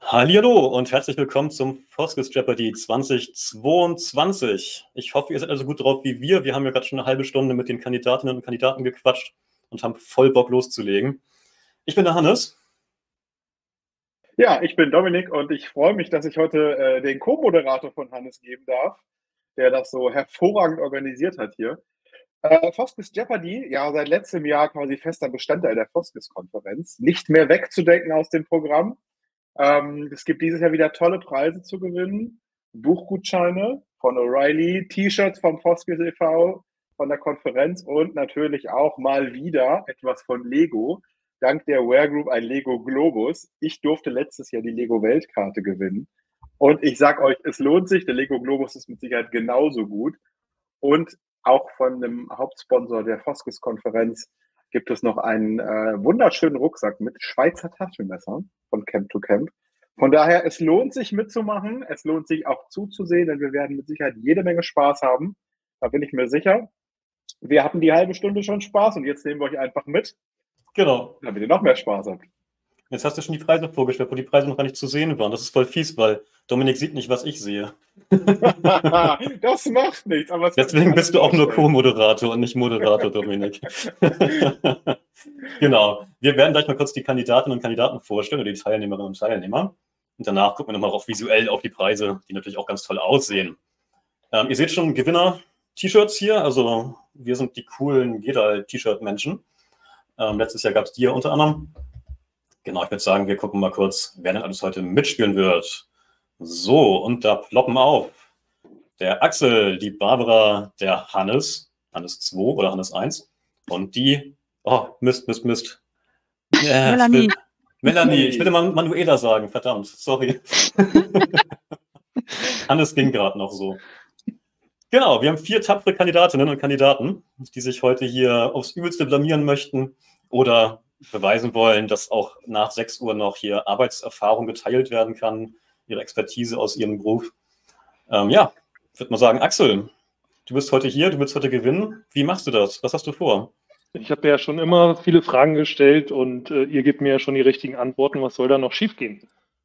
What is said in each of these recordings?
Hallihallo und herzlich willkommen zum Foskes Jeopardy 2022. Ich hoffe, ihr seid also gut drauf wie wir. Wir haben ja gerade schon eine halbe Stunde mit den Kandidatinnen und Kandidaten gequatscht und haben voll Bock loszulegen. Ich bin der Hannes. Ja, ich bin Dominik und ich freue mich, dass ich heute den Co-Moderator von Hannes geben darf, der das so hervorragend organisiert hat hier. Foskes Jeopardy, ja, seit letztem Jahr quasi fester Bestandteil der Foskes-Konferenz. Nicht mehr wegzudenken aus dem Programm. Es gibt dieses Jahr wieder tolle Preise zu gewinnen. Buchgutscheine von O'Reilly, T-Shirts vom Foskes e.V., von der Konferenz und natürlich auch mal wieder etwas von Lego. Dank der Wear Group ein Lego Globus. Ich durfte letztes Jahr die Lego Weltkarte gewinnen. Und ich sag euch, es lohnt sich. Der Lego Globus ist mit Sicherheit genauso gut. Und auch von dem Hauptsponsor der Foskes-Konferenz gibt es noch einen wunderschönen Rucksack mit Schweizer Taschenmessern von Camp to Camp. Von daher, es lohnt sich mitzumachen. Es lohnt sich auch zuzusehen, denn wir werden mit Sicherheit jede Menge Spaß haben. Da bin ich mir sicher. Wir hatten die halbe Stunde schon Spaß und jetzt nehmen wir euch einfach mit, Genau. damit ihr noch mehr Spaß habt. Jetzt hast du schon die Preise vorgestellt, wo die Preise noch gar nicht zu sehen waren. Das ist voll fies, weil Dominik sieht nicht, was ich sehe. Das macht nichts. Aber deswegen bist du auch nur Co-Moderator und nicht Moderator, Dominik. Genau. Wir werden gleich mal kurz die Kandidatinnen und Kandidaten vorstellen oder die Teilnehmerinnen und Teilnehmer. Und danach gucken wir nochmal auch visuell auf die Preise, die natürlich auch ganz toll aussehen. Ihr seht schon Gewinner-T-Shirts hier. Also wir sind die coolen Gedal-T-Shirt-Menschen. Letztes Jahr gab es die ja unter anderem. Genau, ich würde sagen, wir gucken mal kurz, wer denn alles heute mitspielen wird. So, und da ploppen auf der Axel, die Barbara, der Hannes 2 oder Hannes 1 und die, Mist. Melanie. Melanie, ich will immer Manuela sagen, verdammt, sorry. Hannes ging gerade noch so. Genau, wir haben 4 tapfere Kandidatinnen und Kandidaten, die sich heute hier aufs Übelste blamieren möchten oder beweisen wollen, dass auch nach 6 Uhr noch hier Arbeitserfahrung geteilt werden kann, ihre Expertise aus ihrem Beruf. Ja, ich würde mal sagen, Axel, du bist heute hier, du willst heute gewinnen. Wie machst du das? Was hast du vor? Ich habe ja schon immer viele Fragen gestellt und ihr gebt mir ja schon die richtigen Antworten. Was soll da noch schiefgehen?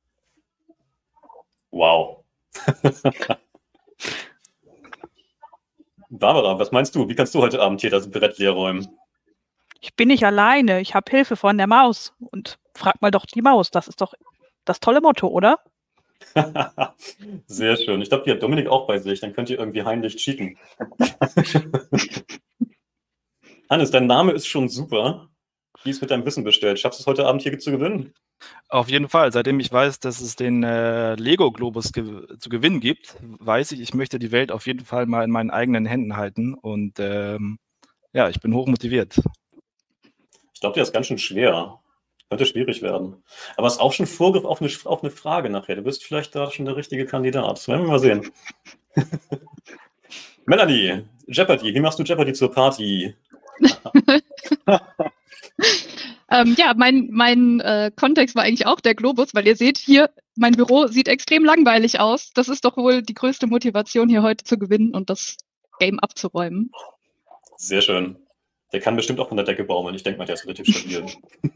Wow. Barbara, was meinst du? Wie kannst du heute Abend hier das Brett leer räumen? Ich bin nicht alleine. Ich habe Hilfe von der Maus. Und frag mal doch die Maus. Das ist doch das tolle Motto, oder? Sehr schön. Ich glaube, die hat Dominik auch bei sich. Dann könnt ihr irgendwie heimlich cheaten. Hannes, dein Name ist schon super. Wie ist mit deinem Wissen bestellt? Schaffst du es heute Abend hier zu gewinnen? Auf jeden Fall. Seitdem ich weiß, dass es den Lego Globus zu gewinnen gibt, weiß ich, ich möchte die Welt auf jeden Fall mal in meinen eigenen Händen halten. Und ja, ich bin hochmotiviert. Ich glaube, der ist ganz schön schwer. Könnte schwierig werden. Aber es ist auch schon Vorgriff auf eine Frage nachher. Du bist vielleicht da schon der richtige Kandidat. Das werden wir mal sehen. Melanie, Jeopardy. Wie machst du Jeopardy zur Party? Ja, mein Kontext war eigentlich auch der Globus, weil ihr seht hier, mein Büro sieht extrem langweilig aus. Das ist doch wohl die größte Motivation, hier heute zu gewinnen und das Game abzuräumen. Sehr schön. Der kann bestimmt auch von der Decke baumeln. Ich denke mal, der ist relativ stabil.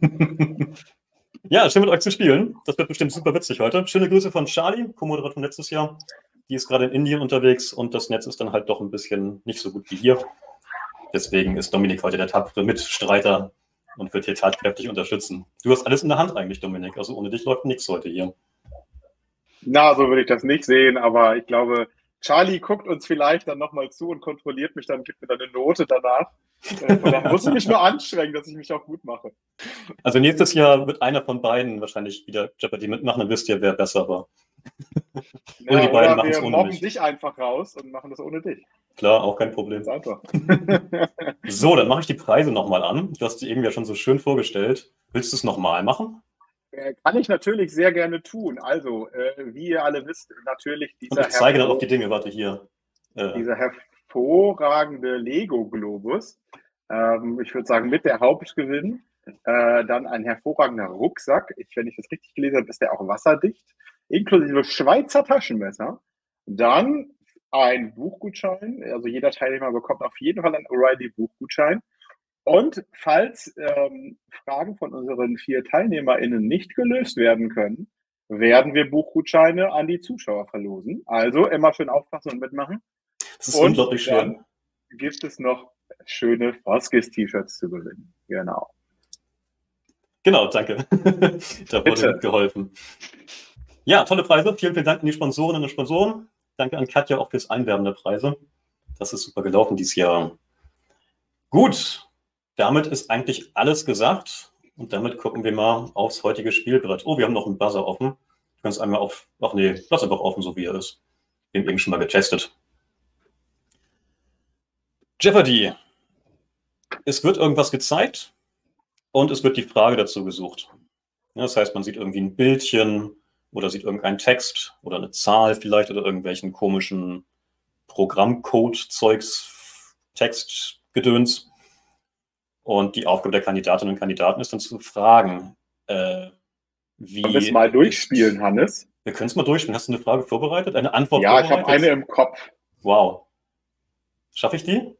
Ja, schön mit euch zu spielen. Das wird bestimmt super witzig heute. Schöne Grüße von Charlie, Co-Moderator letztes Jahr. Die ist gerade in Indien unterwegs und das Netz ist dann halt doch ein bisschen nicht so gut wie hier. Deswegen ist Dominik heute der tapfere Mitstreiter und wird hier tatkräftig unterstützen. Du hast alles in der Hand eigentlich, Dominik. Also ohne dich läuft nichts heute hier. Na, so würde ich das nicht sehen, aber ich glaube, Charlie guckt uns vielleicht dann nochmal zu und kontrolliert mich dann, gibt mir dann eine Note danach. Da muss ich mich nur anstrengen, dass ich mich auch gut mache. Also nächstes Jahr wird einer von beiden wahrscheinlich wieder Jeopardy mitmachen, dann wisst ihr, wer besser war. Ja, oder die beiden machen wir es ohne mobben mich. dich einfach raus und machen das ohne dich. Klar, auch kein Problem. Ganz einfach. So, dann mache ich die Preise nochmal an. Du hast die eben ja schon so schön vorgestellt. Willst du es nochmal machen? Kann ich natürlich sehr gerne tun. Also, wie ihr alle wisst, natürlich Und ich zeige dann auf die Dinge, warte hier. Dieser hervorragende Lego-Globus. Ich würde sagen, mit der Hauptgewinn. Dann ein hervorragender Rucksack. Wenn ich das richtig gelesen habe, ist der auch wasserdicht. Inklusive Schweizer Taschenmesser. Dann ein Buchgutschein. Also jeder Teilnehmer bekommt auf jeden Fall einen O'Reilly-Buchgutschein. Und falls Fragen von unseren 4 TeilnehmerInnen nicht gelöst werden können, werden wir Buchgutscheine an die Zuschauer verlosen. Also immer schön aufpassen und mitmachen. Das ist unglaublich schwer. Dann gibt es noch schöne Foskis-T-Shirts zu gewinnen. Genau. Genau, danke. Da wurde mitgeholfen. Ja, tolle Preise. Vielen, vielen Dank an die Sponsorinnen und Sponsoren. Danke an Katja auch fürs Einwerben der Preise. Das ist super gelaufen dieses Jahr. Gut, damit ist eigentlich alles gesagt. Und damit gucken wir mal aufs heutige Spielbrett. Oh, wir haben noch einen Buzzer offen. Ich kann es einmal auf... Ach nee, lass einfach offen, so wie er ist. Wir haben eben schon mal getestet. Jeopardy. Es wird irgendwas gezeigt und es wird die Frage dazu gesucht. Ja, das heißt, man sieht irgendwie ein Bildchen oder sieht irgendeinen Text oder eine Zahl vielleicht oder irgendwelchen komischen Programmcode-Zeugs, Textgedöns. Und die Aufgabe der Kandidatinnen und Kandidaten ist dann zu fragen, wie... Wollen wir es mal durchspielen, Hannes? Wir können es mal durchspielen. Hast du eine Frage vorbereitet? Eine Antwort Ja, vorbereitet? ich habe eine im Kopf. Wow. Schaffe ich die?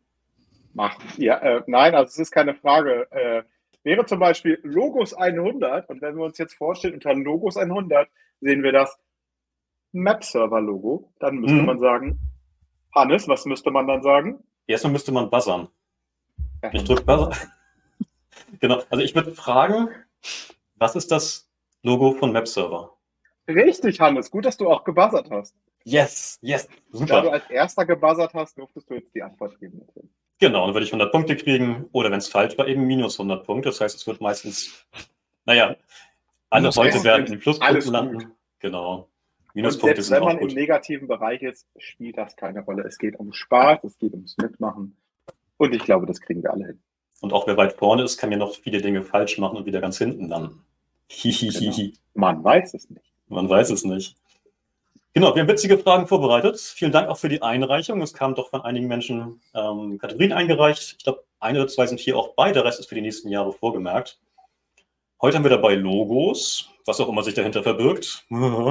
Nein, also es ist keine Frage. Wäre zum Beispiel Logos 100 und wenn wir uns jetzt vorstellen, unter Logos 100 sehen wir das Map-Server-Logo, dann müsste man sagen, Hannes, was müsste man dann sagen? Erstmal müsste man buzzern. Ich drücke Buzzer. Genau, also ich würde fragen, was ist das Logo von Map-Server? Richtig, Hannes, gut, dass du auch gebuzzert hast. Yes, Da du super. als erster gebuzzert hast, durftest du jetzt die Antwort geben. Genau, dann würde ich 100 Punkte kriegen oder wenn es falsch war, eben minus 100 Punkte. Das heißt, es wird meistens, naja, alle heute werden in den Pluspunkten landen. Genau. Minuspunkte selbst sind wenn auch man im gut. negativen Bereich ist, spielt das keine Rolle. Es geht um Spaß, es geht ums Mitmachen. Und ich glaube, das kriegen wir alle hin. Und auch wer weit vorne ist, kann ja noch viele Dinge falsch machen und wieder ganz hinten landen. Hihihihi. Man weiß es nicht. Man weiß es nicht. Genau, wir haben witzige Fragen vorbereitet. Vielen Dank auch für die Einreichung. Es kamen doch von einigen Menschen Kategorien eingereicht. Ich glaube, eine oder zwei sind hier auch bei. Der Rest ist für die nächsten Jahre vorgemerkt. Heute haben wir dabei Logos, was auch immer sich dahinter verbirgt.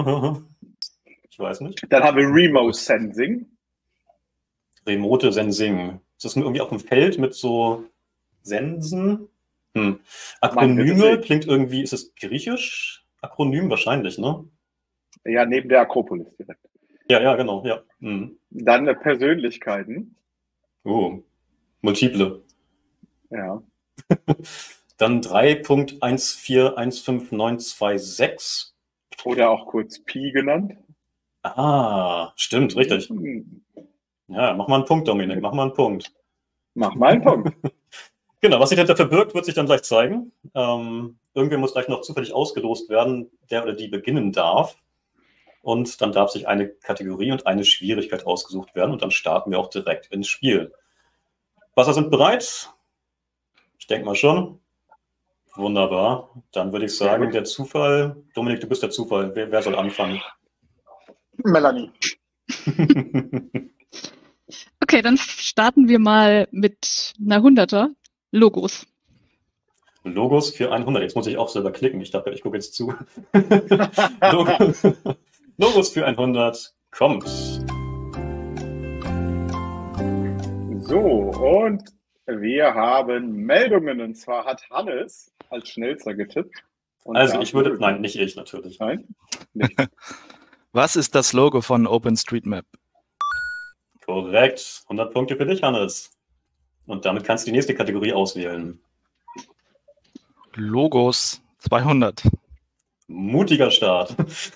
Ich weiß nicht. Dann haben wir Remote Sensing. Remote Sensing. Ist das irgendwie auf dem Feld mit so Sensen? Akronyme klingt irgendwie, ist es griechisch? Akronym wahrscheinlich, ne? Ja, neben der Akropolis direkt. Ja, genau, ja. Dann Persönlichkeiten. Oh, multiple. Ja. Dann 3.1415926. Oder auch kurz Pi genannt. Ah, stimmt, richtig. Ja, mach mal einen Punkt, Dominik, mach mal einen Punkt. Mach mal einen Punkt. Genau, was sich dahinter verbirgt, wird sich dann gleich zeigen. Irgendwer muss gleich noch zufällig ausgelost werden, der oder die beginnen darf. Und dann darf sich eine Kategorie und eine Schwierigkeit ausgesucht werden. Und dann starten wir auch direkt ins Spiel. Wasser sind bereit? Ich denke mal schon. Wunderbar. Dann würde ich sagen, der Zufall. Dominik, du bist der Zufall. Wer soll anfangen? Melanie. Okay, dann starten wir mal mit einer 100er. Logos. Logos für 100. Jetzt muss ich auch selber klicken. Ich dachte, ich gucke jetzt zu. Logos für 100 kommt. So, und wir haben Meldungen. Und zwar hat Hannes als schnellster getippt. Und Also ich würde, nein, nicht ich natürlich. Nein, nicht. Was ist das Logo von OpenStreetMap? Korrekt. 100 Punkte für dich, Hannes. Und damit kannst du die nächste Kategorie auswählen. Logos 200. Mutiger Start.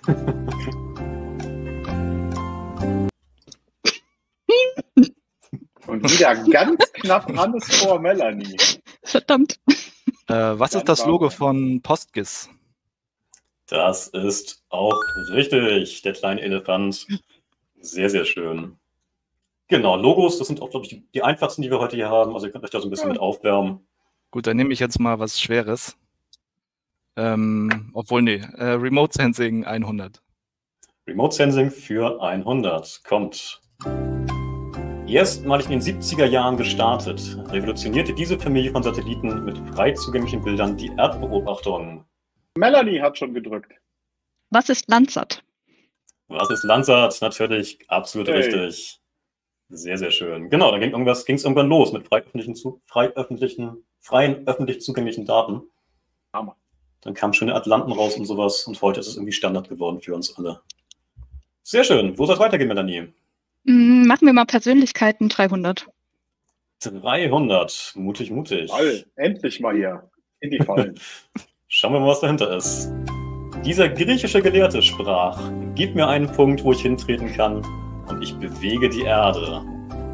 Und wieder ganz knapp Hannes vor Melanie. Verdammt. Was ist das Logo von Postgis? Das ist auch richtig. Der kleine Elefant. Sehr, sehr schön. Genau, Logos, das sind auch, glaube ich, die einfachsten, die wir heute hier haben. Also ihr könnt euch da so ein bisschen mit aufwärmen. Gut, dann nehme ich jetzt mal was Schweres. Obwohl, nee, Remote Sensing 100. Remote Sensing für 100 kommt. Erstmalig in den 70er Jahren gestartet, revolutionierte diese Familie von Satelliten mit frei zugänglichen Bildern die Erdbeobachtung. Melanie hat schon gedrückt. Was ist Landsat? Was ist Landsat? Natürlich, absolut richtig. Sehr, sehr schön. Genau, da ging es irgendwann los mit freien öffentlich zugänglichen Daten. Hammer. Dann kam schon der Atlanten raus und sowas. Und heute ist es irgendwie Standard geworden für uns alle. Sehr schön. Wo soll es weitergehen, Melanie? Machen wir mal Persönlichkeiten 300. 300. Mutig, mutig. Toll, endlich mal hier in die Fallen. Schauen wir mal, was dahinter ist. Dieser griechische Gelehrte sprach: Gib mir einen Punkt, wo ich hintreten kann, und ich bewege die Erde.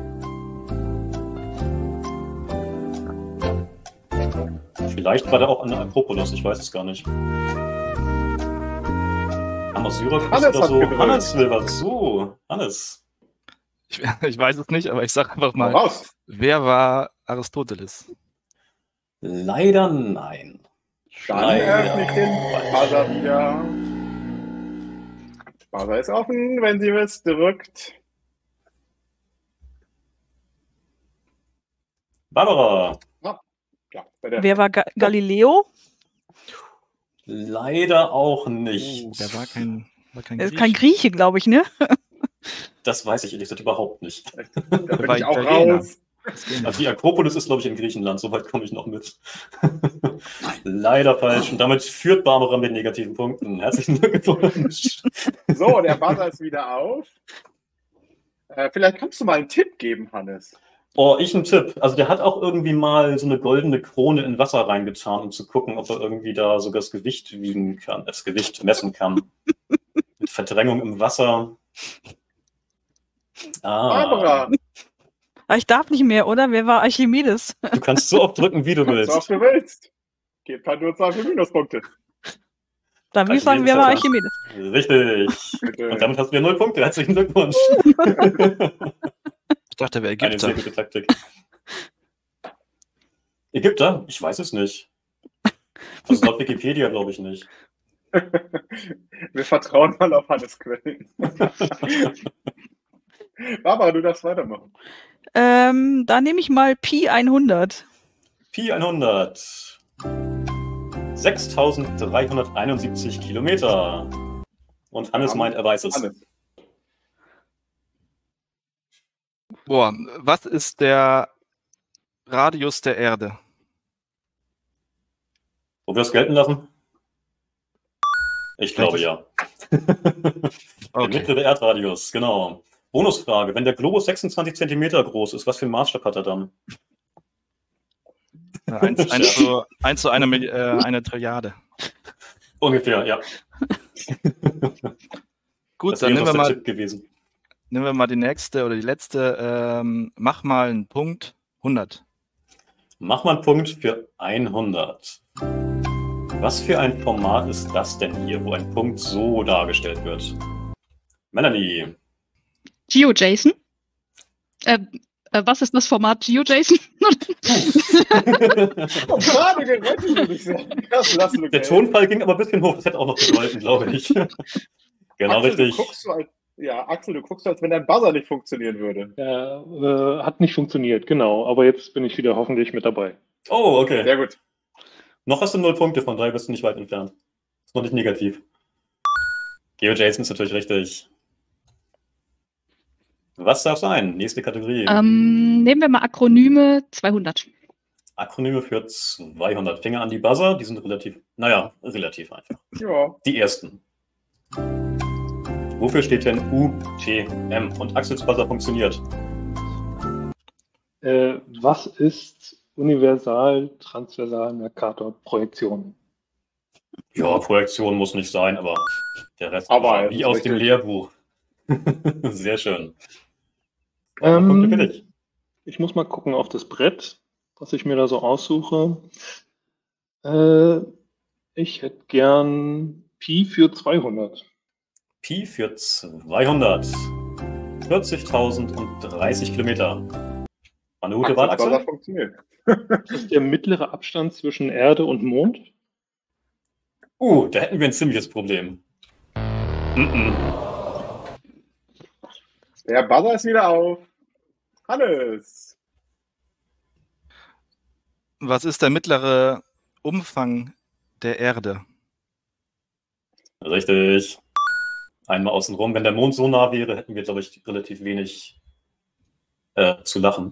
Vielleicht war der auch an der Akropolis, ich weiß es gar nicht. Amos Syrakus Hannes oder hat so. gewählt. Hannes will was. So, Hannes. Ich weiß es nicht, aber ich sage einfach Mal mal, raus. wer war Aristoteles? Leider nein. Dann Leider. öffne ich den Buzzer wieder. Buzzer ist offen, wenn sie es drückt. Barbara. Ja, bei der Wer war Galileo? Leider auch nicht. Der war kein Er ist kein Grieche, glaube ich, ne? Das weiß ich ehrlich gesagt überhaupt nicht. da bin war ich auch Italiener. raus. Also die Akropolis ist, glaube ich, in Griechenland. Soweit komme ich noch mit. Leider falsch. Und damit führt Barbara mit negativen Punkten. Herzlichen Glückwunsch. So, der Buzzer ist wieder auf. Vielleicht kannst du mal einen Tipp geben, Hannes. Oh, ich einen Tipp. Also der hat auch irgendwie mal so eine goldene Krone in Wasser reingetan, um zu gucken, ob er irgendwie da sogar das Gewicht wiegen kann, das Gewicht messen kann. Mit Verdrängung im Wasser. Barbara, Ich darf nicht mehr, oder? Wer war Archimedes? Du kannst so oft drücken, wie du so willst. oft du willst. Gibt halt nur 2 für Minuspunkte. Dann würde ich sagen, wer war Archimedes? Richtig. Bitte. Und damit hast du wieder 0 Punkte. Herzlichen Glückwunsch. Ich dachte, wer Eine sehr Ägypter. gute Taktik. Ägypter? Ich weiß es nicht. Also laut Wikipedia glaube ich nicht. Wir vertrauen mal auf Hannes Quellen. Barbara, du darfst weitermachen. Da nehme ich mal Pi 100. Pi 100. 6.371 Kilometer. Und Hannes meint, er weiß es. Hannes. Boah, was ist der Radius der Erde? Wo wir es gelten lassen? Ich glaube ja. Der mittlere Erdradius, genau. Bonusfrage: Wenn der Globus 26 Zentimeter groß ist, was für einen Maßstab hat er dann? 1 zu einer Trilliarde. Ungefähr, ja. Gut, Das dann wäre nehmen wir der mal Tipp gewesen. die nächste oder die letzte. Mach mal einen Punkt 100. Mach mal einen Punkt für 100. Was für ein Format ist das denn hier, wo ein Punkt so dargestellt wird? Melanie. GeoJSON. Was ist das Format GeoJSON? Oh, gerade gerettet, würde ich sagen. Das lassen wir Der gelten. Tonfall ging aber ein bisschen hoch, das hätte auch noch gegolten, glaube ich. Genau, Axel, richtig. Axel, du guckst, als wenn dein Buzzer nicht funktionieren würde. Ja, hat nicht funktioniert, genau. Aber jetzt bin ich wieder hoffentlich mit dabei. Oh, okay. Sehr gut. Noch hast du 0 Punkte, von daher bist du nicht weit entfernt. Ist noch nicht negativ. GeoJSON ist natürlich richtig. Was darf sein? Nächste Kategorie. Nehmen wir mal Akronyme 200. Akronyme für 200. Finger an die Buzzer, die sind relativ einfach. Ja. Die ersten. Wofür steht denn UTM? Und Axels Buzzer funktioniert. Was ist Universal-Transversal-Mercator-Projektion? Ja, Projektion muss nicht sein, aber der Rest Aber war es wie ist aus dem richtig. Lehrbuch. Sehr schön. Punkte für dich. Ich muss mal gucken auf das Brett, was ich mir da so aussuche. Ich hätte gern Pi für 200. Pi für 200. 40.030 Kilometer. War eine gute Wahl, Axels Buzzer Axel? funktioniert. Das ist der mittlere Abstand zwischen Erde und Mond. Da hätten wir ein ziemliches Problem. Der Buzzer ist wieder auf. Hannes. Was ist der mittlere Umfang der Erde? Richtig. Einmal außenrum. Wenn der Mond so nah wäre, hätten wir, glaube ich, relativ wenig zu lachen.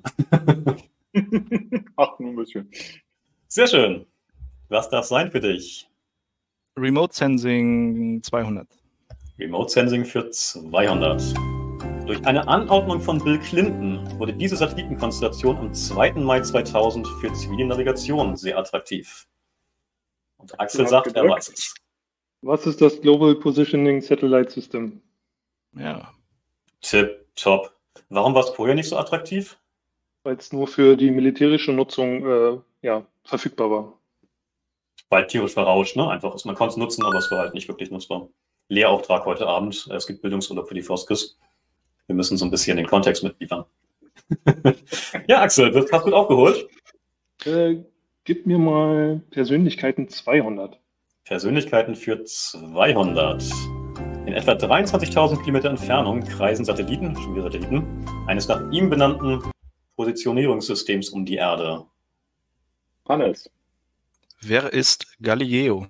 Ach, nur ein bisschen. Sehr schön. Was darf sein für dich? Remote Sensing 200. Remote Sensing für 200. Durch eine Anordnung von Bill Clinton wurde diese Satellitenkonstellation am 2. Mai 2000 für zivile Navigation sehr attraktiv. Und Axel sagt, er weiß es. Was ist das Global Positioning Satellite System? Ja. Tipptopp. Warum war es vorher nicht so attraktiv? Weil es nur für die militärische Nutzung verfügbar war. Weil tierisch verrauscht, ne? Einfach ist, man konnte es nutzen, aber es war halt nicht wirklich nutzbar. Lehrauftrag heute Abend. Es gibt Bildungsurlaub für die Foskis. Wir müssen so ein bisschen den Kontext mitliefern. Ja, Axel, das hast du gut aufgeholt. Gib mir mal Persönlichkeiten 200. Persönlichkeiten für 200. In etwa 23.000 Kilometer Entfernung kreisen Satelliten, schon wieder Satelliten, eines nach ihm benannten Positionierungssystems um die Erde. Hannes. Wer ist Galileo?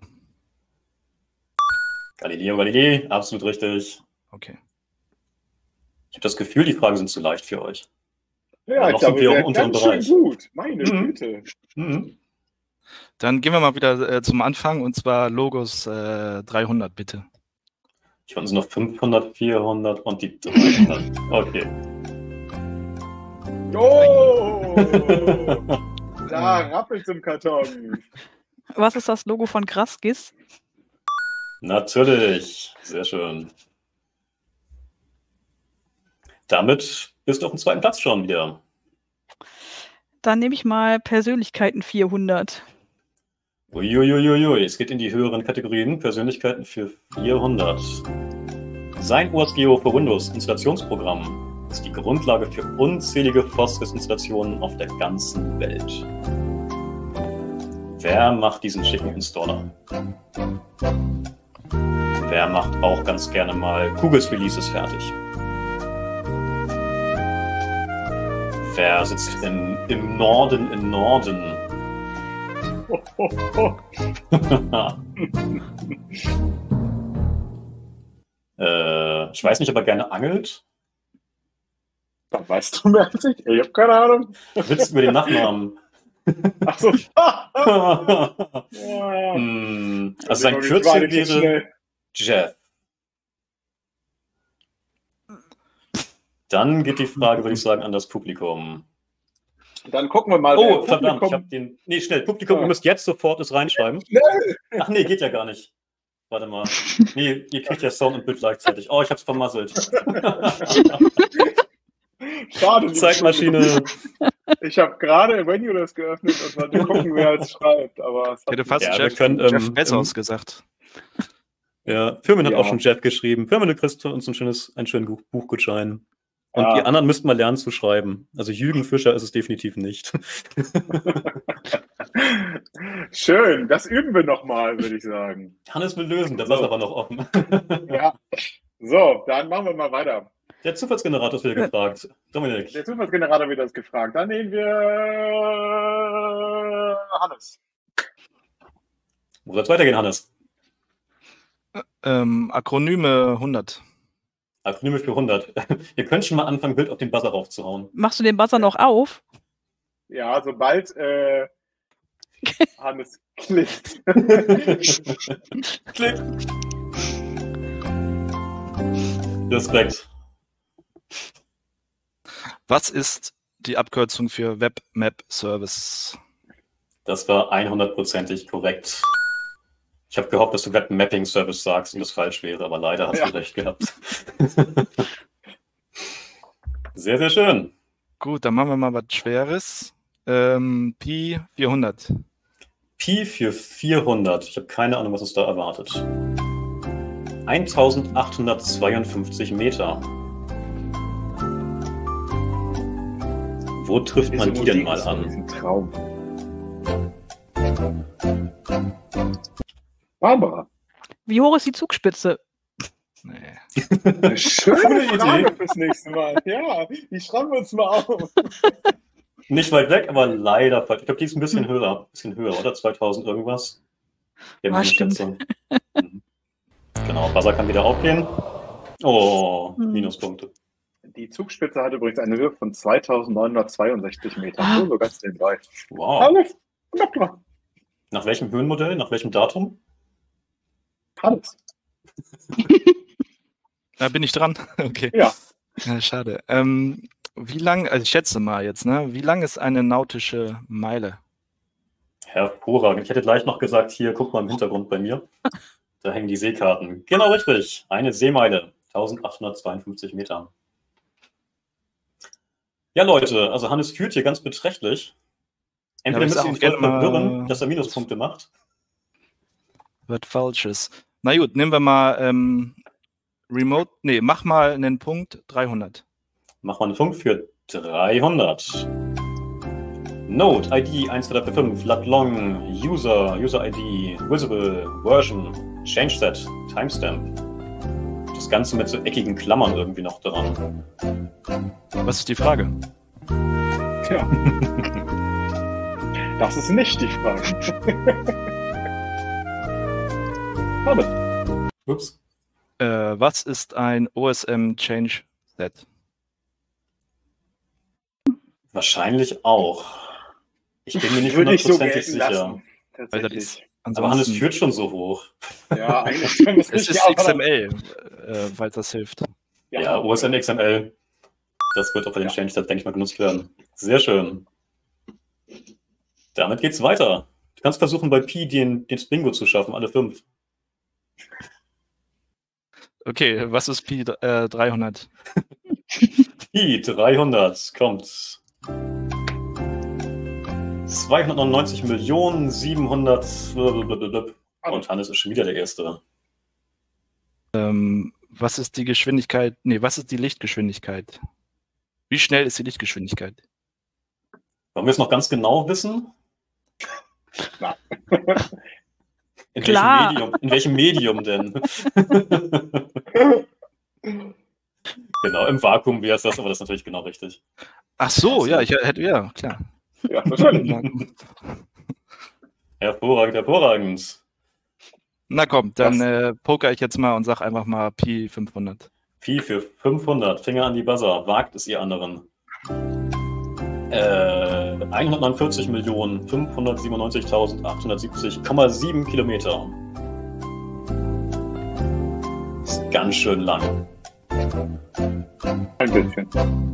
Galileo Galilei, absolut richtig. Okay. Ich habe das Gefühl, die Fragen sind zu leicht für euch. Ja, ich noch sind glaube, wir wir auch im sind unteren ganz schön Bereich. gut. Meine Mhm. Güte. Mhm. Dann gehen wir mal wieder zum Anfang und zwar Logos 300, bitte. Ich fand es noch 500, 400 und die 300. Okay. Oh! Da rappelt im Karton. Was ist das Logo von Graskis? Natürlich. Sehr schön. Damit bist du auf dem zweiten Platz schon wieder. Dann nehme ich mal Persönlichkeiten 400. Uiuiuiui, es geht in die höheren Kategorien. Persönlichkeiten für 400. Sein OSGeo für Windows Installationsprogramm ist die Grundlage für unzählige Foskis-Installationen auf der ganzen Welt. Wer macht diesen schicken Installer? Wer macht auch ganz gerne mal Kugels-Releases fertig? Wer sitzt im Norden in Norden? Ich weiß nicht, ob er gerne angelt. Das weißt du mehr als ich. Ich habe keine Ahnung. Witz über den Nachnamen. Achso. Also sein Kürzel wäre Jeff. Dann geht die Frage, würde ich sagen, an das Publikum. Dann gucken wir mal. Oh, verdammt, ich habe den. Nee, schnell, Publikum, ihr müsst jetzt sofort es reinschreiben. Schnell! Ach nee, geht ja gar nicht. Warte mal. Nee, ihr kriegt ja Sound und Bild gleichzeitig. Oh, ich hab's vermasselt. Schade. Zeitmaschine. Ich habe gerade Venue das geöffnet und wollte gucken, wer es schreibt. Aber es Ich hätte fast Ja, wir Jeff, können, Jeff Bezos gesagt. Ja, Firmin hat Ja. auch schon Jeff geschrieben. Firmin, du kriegst von uns einen schönen Buchgutschein. Und Ja. die anderen müssten mal lernen zu schreiben. Also Jürgen Fischer ist es definitiv nicht. Schön, das üben wir nochmal, würde ich sagen. Hannes will lösen, der Blatt aber noch offen. Ja. So, dann machen wir mal weiter. Der Zufallsgenerator ist wieder gefragt. Dominik. Der Zufallsgenerator wird das gefragt. Dann nehmen wir Hannes. Wo soll es weitergehen, Hannes? Akronyme 100. Akronyme für 100. Ihr könnt schon mal anfangen, Bild auf den Buzzer raufzuhauen. Machst du den Buzzer noch auf? Ja, sobald Hannes klickt. Klick. Respekt. Was ist die Abkürzung für Web Map Service? Das war 100%ig korrekt. Ich habe gehofft, dass du Web Mapping Service sagst und das falsch wäre, aber leider hast du recht gehabt. Sehr, sehr schön. Gut, dann machen wir mal was Schweres. Pi 400. Pi für 400. Ich habe keine Ahnung, was uns da erwartet. 1852 Meter. Wo trifft man die denn mal an? Ein Traum. Barbara. Wie hoch ist die Zugspitze? Nee. Eine schöne Coole Frage Idee. fürs nächste Mal. Ja, die schreiben wir uns mal auf. Nicht weit weg, aber leider falsch. Ich glaube, die ist ein bisschen höher, oder? 2000 irgendwas. Wir haben Ah, eine stimmt. Schätzung. Mhm. Genau, Buzzer kann wieder aufgehen. Oh, Minuspunkte. Die Zugspitze hat übrigens eine Höhe von 2962 Metern. Ah. So ganz nebenbei. Wow. Alles. Wunderbar. Nach welchem Höhenmodell? Nach welchem Datum? Hannes. Da bin ich dran. Okay. Ja. Ja, schade. Wie lang, also ich schätze mal jetzt, ne? Wie lang ist eine nautische Meile? Hervorragend. Ich hätte gleich noch gesagt, hier, guck mal im Hintergrund bei mir. Da hängen die Seekarten. Genau richtig. Eine Seemeile. 1852 Meter. Ja, Leute, also Hannes führt hier ganz beträchtlich. Entweder müsst ihr ihn voll verwirren, dass er Minuspunkte macht. Wird Falsches. Na gut, nehmen wir mal Remote. Nee, mach mal einen Punkt 300. Mach mal einen Punkt für 300. Node, ID 123, lat long, User, ID, Visible, Version, Change Set, Timestamp. Das Ganze mit so eckigen Klammern irgendwie noch dran. Was ist die Frage? Tja. Das ist nicht die Frage. Warte. Ups. Was ist ein OSM Change Set? Wahrscheinlich auch. Ich bin mir nicht Würde ich so hundertprozentig gelten sicher. lassen. Tatsächlich. Aber Hannes führt schon so hoch. Ja, eigentlich können wir es Es nicht. ist XML, weil das hilft. Ja, OSM XML. Das wird auch bei den Change Set, denke ich mal, genutzt werden. Sehr schön. Damit geht's weiter. Du kannst versuchen, bei Pi den Bingo zu schaffen, alle 5. Okay, was ist Pi 300? Pi 300 kommt. 299.700.000. Und Hannes ist schon wieder der Erste. Was ist die Geschwindigkeit? Nee, was ist die Lichtgeschwindigkeit? Wie schnell ist die Lichtgeschwindigkeit? Wollen wir es noch ganz genau wissen? In Klar. welchem Medium denn? Genau, im Vakuum wäre es das, aber das ist natürlich genau richtig. Ach so, ja, ja, klar. Ja, wahrscheinlich. Hervorragend, hervorragend. Na komm, dann poker ich jetzt mal und sag einfach mal Pi 500. Pi für 500, Finger an die Buzzer, wagt es ihr anderen. 149.597.870,7 Kilometer. Ist ganz schön lang. Ein bisschen.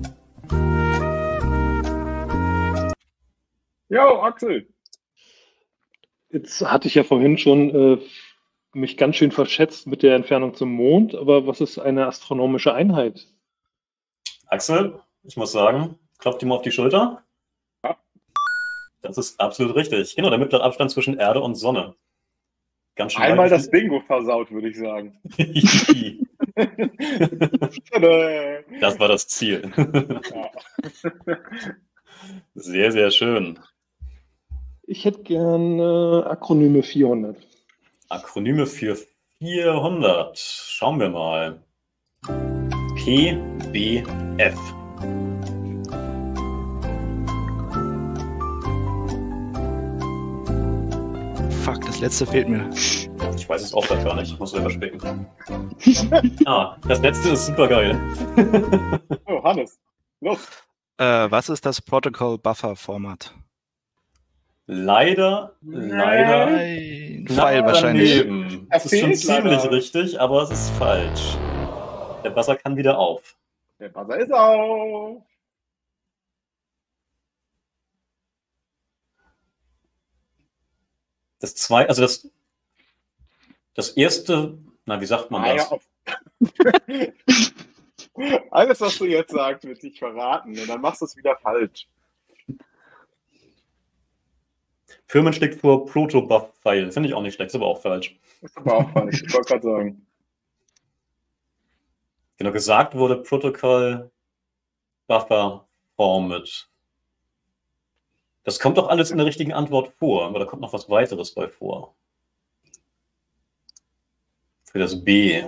Jo, Axel. Jetzt hatte ich ja vorhin schon mich ganz schön verschätzt mit der Entfernung zum Mond, aber was ist eine astronomische Einheit? Axel, ich muss sagen, klopft dir mal auf die Schulter. Ja. Das ist absolut richtig. Genau, der mittlere Abstand zwischen Erde und Sonne. Ganz schön Einmal weit. das Bingo versaut, würde ich sagen. Das war das Ziel. Ja. Sehr, sehr schön. Ich hätte gern Akronyme 400. Akronyme für 400. Schauen wir mal. PBF. Fuck, das letzte fehlt mir. Ich weiß es auch gar nicht. Ich muss selber spicken. Das letzte ist super geil. Oh, Hannes, los. Was ist das Protocol Buffer Format? Leider. Ein Pfeil wahrscheinlich. Daneben. Das ist schon ziemlich richtig, aber es ist falsch. Der Buzzer kann wieder auf. Der Buzzer ist auf. Das erste, wie sagt man das? Alles, was du jetzt sagst, wird dich verraten und dann machst du es wieder falsch. Firmen schlägt vor Proto-Buff-File. Finde ich auch nicht schlecht, ist aber auch falsch. Ist aber auch falsch, ich wollte gerade sagen. Genau, gesagt wurde Protocol Buffer Format. Das kommt doch alles in der richtigen Antwort vor, aber da kommt noch was weiteres bei vor. Für das B.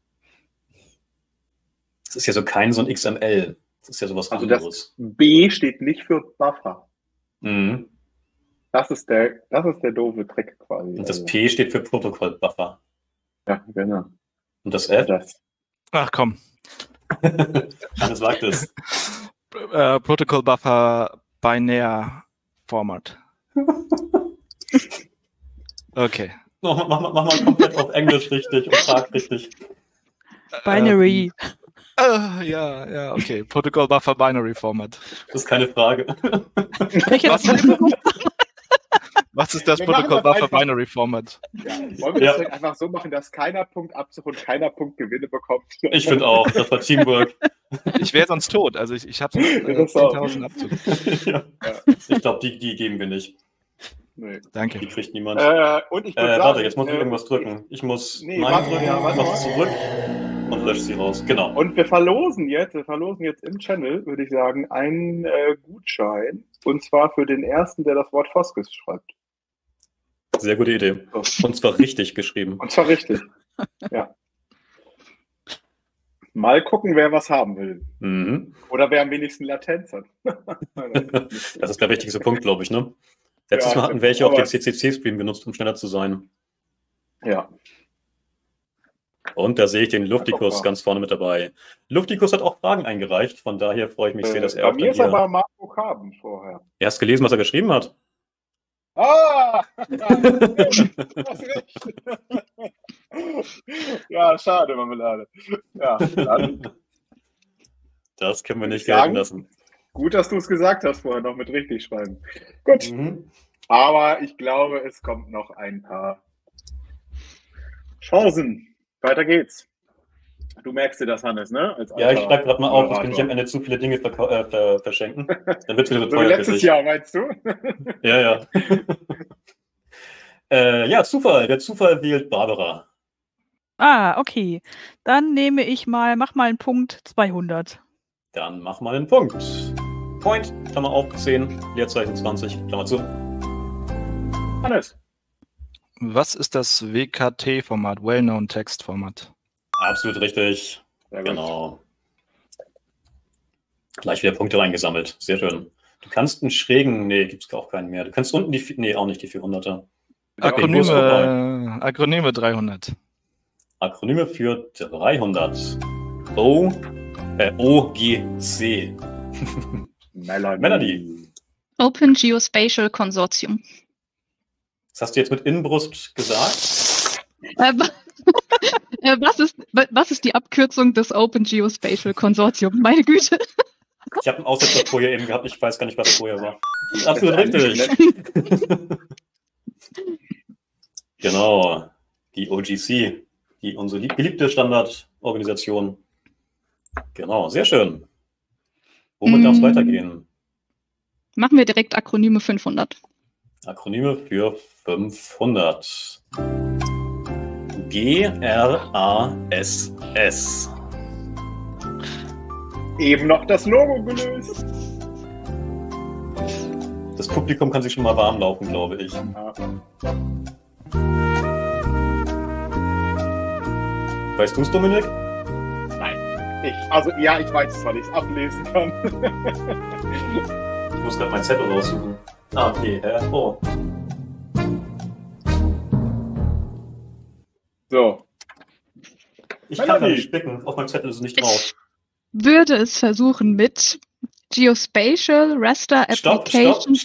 Das ist ja so kein so ein XML. Das ist ja sowas anderes. Das B steht nicht für Buffer. Mhm. Das ist der doofe Trick quasi. Und das P steht für Protocol Buffer. Ja, genau. Und das F? Ach komm. Hannes sagt es. Protocol Buffer Binär Format. Okay. Mach mal komplett auf Englisch richtig und frag richtig. Binary. Ja, okay. Protocol Buffer Binary Format. Das ist keine Frage. Was ist das Wir machen Protocol das Buffer einfach. Binary Format? Ja. Wollen wir das vielleicht einfach so machen, dass keiner Punktabzug und keiner Punktgewinne bekommt? Ich finde auch, das war Teamwork. Ich wäre sonst tot. Also ich habe Das auch. 10.000 Abzug. Ja. Ich glaube, die geben wir nicht. Nee. Danke. Die kriegt niemand. Und ich würde sagen, Warte, jetzt muss ich irgendwas drücken. Ich muss Nee, Nein warte, drücken, ja, warte mach mal. es zurück und lösche sie raus. Genau. Und wir verlosen jetzt im Channel, würde ich sagen, einen Gutschein. Und zwar für den ersten, der das Wort Foskis schreibt. Sehr gute Idee. Und zwar richtig geschrieben. Und zwar richtig. Ja. Mal gucken, wer was haben will. Mhm. Oder wer am wenigsten Latenz hat. Das ist der wichtigste Punkt, glaube ich, ne? Letztes Ja, Mal hatten welche auch aber- den CCC-Stream genutzt, um schneller zu sein. Ja. Und da sehe ich den Luftikus Ja, ganz vorne mit dabei. Luftikus hat auch Fragen eingereicht, von daher freue ich mich sehr, dass er Bei auch mir dann ist hier... aber Marco Kaben vorher. Er hast gelesen, was er geschrieben hat. Ah! Das recht. Ja, schade, Marmelade. Ja, dann Das können wir Würde nicht ich sagen. gelten lassen. gut, dass du es gesagt hast vorher noch mit richtig schreiben. Gut, Mhm. aber ich glaube, es kommt noch ein paar Chancen. Weiter geht's. Du merkst dir das, Hannes, ne? Als Ja, ich alter schreibe gerade mal auf, dass wir nicht am Moderator. Ende zu viele Dinge verschenken. Dann wird es wieder So wie teuer für letztes dich. Jahr, meinst du? Ja. Ja, Zufall. Der Zufall wählt Barbara. Ah, okay. Dann mach mal einen Punkt 200. Dann mach mal einen Punkt. Point, Klammer auf, 10, Leerzeichen 20, Klammer zu. Hannes. Was ist das WKT-Format? Well-Known Text-Format. Absolut richtig. Sehr gut. Genau. Gleich wieder Punkte reingesammelt. Sehr schön. Du kannst einen schrägen, nee, gibt's auch keinen mehr. Du kannst unten nee, auch nicht die 400er. Akronyme 300. Akronyme für 300. OGC. Melanie. Open Geospatial Consortium. Das hast du jetzt mit Inbrust gesagt? Was ist die Abkürzung des Open Geospatial Consortium? Meine Güte. Ich habe einen Aussetzer vorher eben gehabt, ich weiß gar nicht, was vorher war. Absolut Das ist richtig. Genau, die OGC, unsere geliebte Standardorganisation. Genau, sehr schön. Womit darf es weitergehen? Machen wir direkt Akronyme 500. Akronyme für 500. GRASS. Eben noch das Logo gelöst. Das Publikum kann sich schon mal warm laufen, glaube ich. Ja. Weißt du es, Dominik? Ich weiß es, weil ich es ablesen kann. Ich muss gerade mein Zettel raussuchen. Ah, okay. Oh. So. Ich kann gar nicht spicken. Auf meinem Zettel ist es nicht drauf. Ich würde es versuchen mit Geospatial Raster Stopp. Application.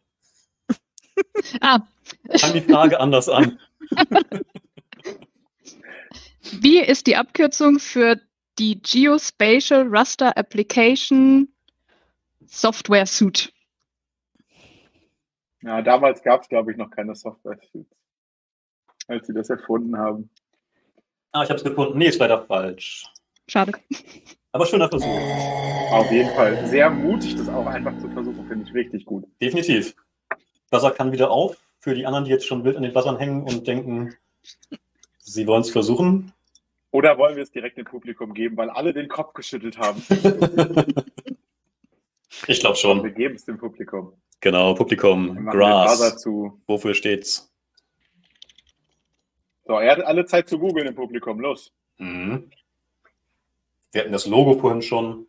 Ah, Fang die Frage anders an. wie ist die Abkürzung für die Geospatial Raster Application Software Suite? Ja, damals gab es, glaube ich, noch keine Software-Suits, als sie das erfunden haben. Ah, ich habe es gefunden. Nee, ist leider falsch. Schade. Aber schöner Versuch. Auf jeden Fall. Sehr mutig, das auch einfach zu versuchen, finde ich richtig gut. Definitiv. Buzzer kann wieder auf. Für die anderen, die jetzt schon wild an den Buzzern hängen und denken, sie wollen es versuchen. Oder wollen wir es direkt dem Publikum geben, weil alle den Kopf geschüttelt haben? Ich glaube Wir schon. geben es dem Publikum. Genau, Wir Publikum. machen den Buzzer Grass. zu. Wofür steht's? So, er hat alle Zeit zu googeln im Publikum. Los. Mhm. Wir hatten das Logo vorhin schon.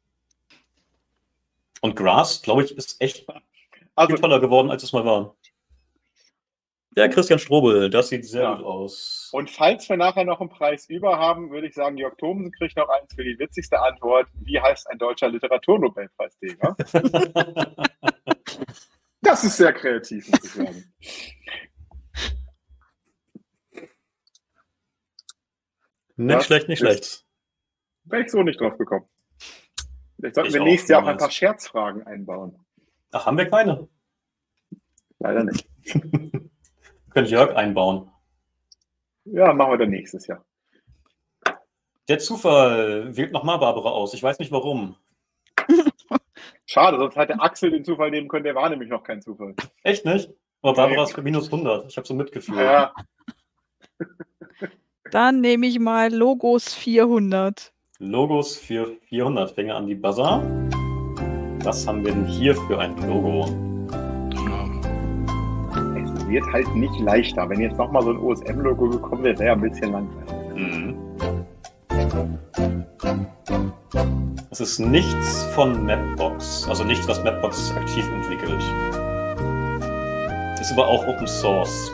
Und Grass, glaube ich, ist echt Also, viel toller geworden, als es mal war. Ja, Christian Strobel, das sieht sehr Ja. gut aus. und falls wir nachher noch einen Preis über haben, würde ich sagen, Jörg Thomsen kriegt noch eins für die witzigste Antwort. Wie heißt ein deutscher Literaturnobelpreisträger? Das ist sehr kreativ, muss ich sagen. Nicht Das schlecht, nicht ist- schlecht. Wäre ich so nicht drauf gekommen. Vielleicht sollten Ich wir auch, nächstes Jahr auch ein niemals. paar Scherzfragen einbauen. Ach, haben wir keine? Leider nicht. Wir können Jörg einbauen. Ja, machen wir dann nächstes Jahr. Der Zufall wählt nochmal Barbara aus. Ich weiß nicht warum. Schade, sonst hätte Axel den Zufall nehmen können. Der war nämlich noch kein Zufall. Echt nicht? Aber Barbara ist für minus 100. Ich habe so Mitgefühl. Ja, Dann nehme ich mal Logos 400. Logos für 400. Finger an die Buzzer. Was haben wir denn hier für ein Logo? es wird halt nicht leichter. Wenn jetzt nochmal so ein OSM-Logo gekommen wäre, wäre ja ein bisschen langweilig. Mhm. Es ist nichts von Mapbox, also nichts, was Mapbox aktiv entwickelt. Ist aber auch Open Source.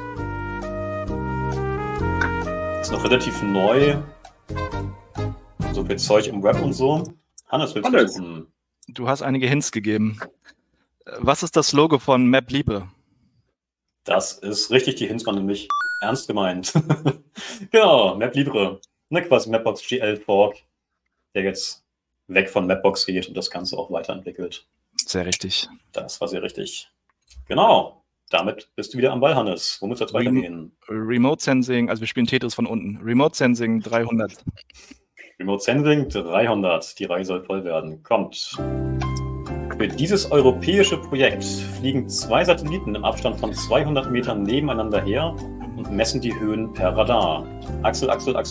Ist noch relativ neu. So viel Zeug im Web und so. Hannes, willst du Hannes. versuchen? Du hast einige Hints gegeben. Was ist das Logo von MapLibre? Das ist richtig, die Hints waren nämlich ernst gemeint. Genau, MapLibre. Ne, quasi Mapbox GL Fork, der jetzt weg von Mapbox geht und das Ganze auch weiterentwickelt. Sehr richtig. Das war sehr richtig. Genau. Damit bist du wieder am Ball, Hannes. Womit soll es weitergehen? Remote Sensing, also wir spielen Tetris von unten. Remote Sensing 300. Remote Sensing 300. Die Reihe soll voll werden. Kommt. Für dieses europäische Projekt fliegen 2 Satelliten im Abstand von 200 Metern nebeneinander her und messen die Höhen per Radar. Axel.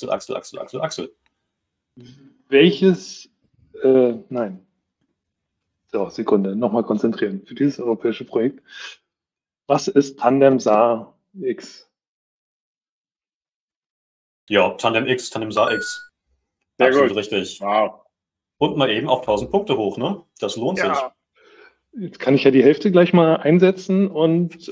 Welches, nein. So, Sekunde, nochmal konzentrieren. Für dieses europäische Projekt. Was ist Tandem SAR X? Ja, Tandem X, Tandem SAR X. Sehr Absolut gut. richtig. Wow. Und mal eben auf 1000 Punkte hoch, ne? Das lohnt sich. Ja, Jetzt kann ich ja die Hälfte gleich mal einsetzen und